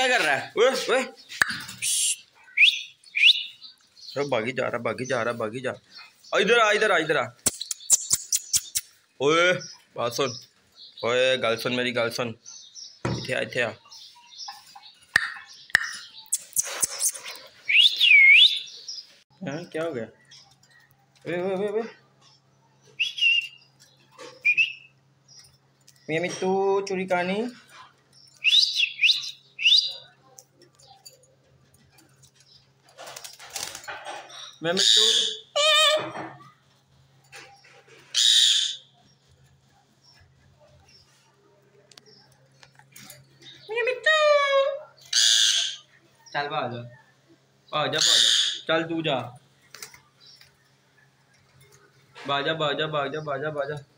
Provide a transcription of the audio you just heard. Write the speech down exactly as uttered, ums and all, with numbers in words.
कर रहा है? ओए ओए, सब भागी जा रहा भागी जा रहा भागी जा। इधर आ इधर आ इधर आ। ओए बात सुन, ओए गल सुन मेरी गल सुन, इथे आ इथे आ। हाँ क्या हो गया? ओए ओए ओए मियाँ मिट्टू चोरी कहानी। मियाँ मिट्टू मियाँ मिट्टू चल भाग जा भाग जा भाग जा, चल तू जा, बाजा बाजा बाजा बाजा बाजा।